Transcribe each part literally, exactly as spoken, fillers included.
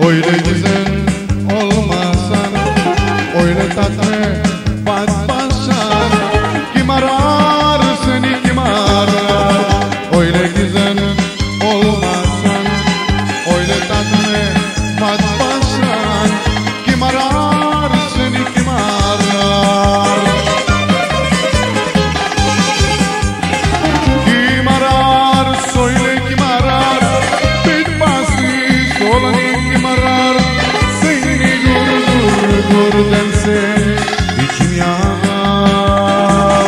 Öyle güzel olmasan, öyle tatlı bakmasan, kim arar seni, kim arar? Öyle güzel olmasan, öyle tatlı bakmasan, kim arar seni, kim arar? Kim arar, söyle kim arar? Bitmezsiz olanı kim arar? Seni gur gur gur dense içim yanar.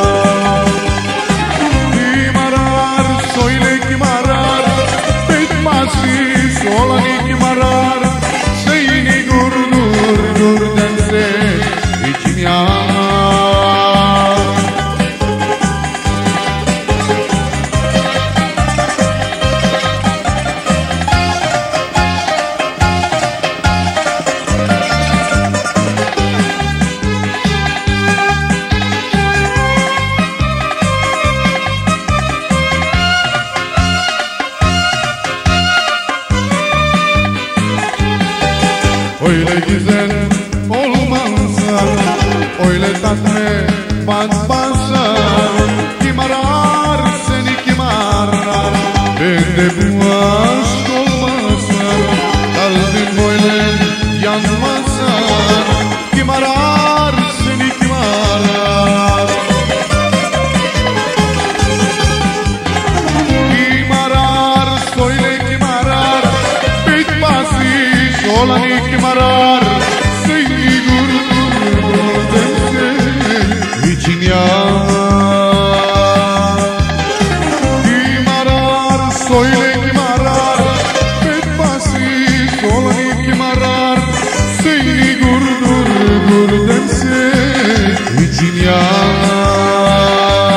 Kim arar, söyle kim arar? Bitmezsiz olanı kim arar? Seni gur gur gur dense içim yanar. Öyle güzel olmazsa, öyle tatlı bakmazsa, kim arar seni, kim arar? Bende bu aşk olmazsa, kalbim böyle yanmazsa, kim arar seni, kim arar? Kim arar, söyle kim arar? Bitmezsiz olanı kim arar? Seni gur gur gur dense için yanar. Kim arar, söyle kim arar? Bitmezsiz olanı kim arar? Seni gur gur gur dense için yanar.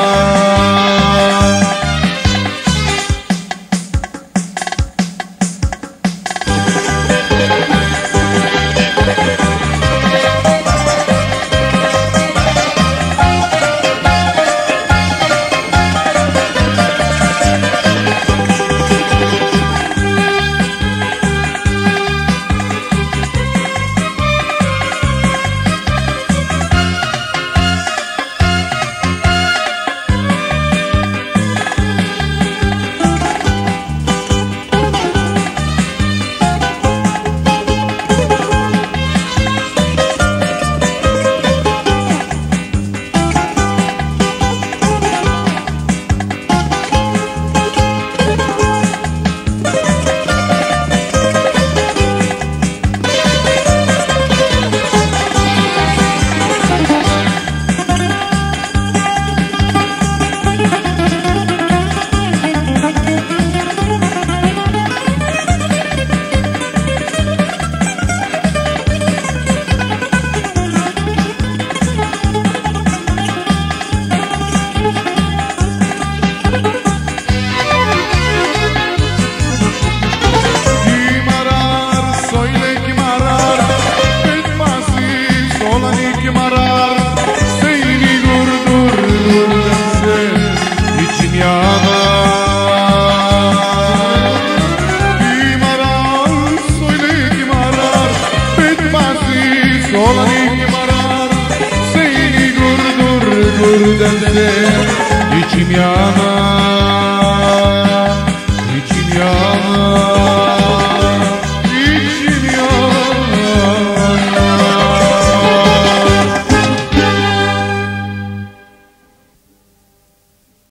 Kim arar, seni gur gur gur dense içim yanar. Kim arar, söyle kim arar? Bitmezsiz olanı kim arar? Seni gur gur gur dense içim yanar.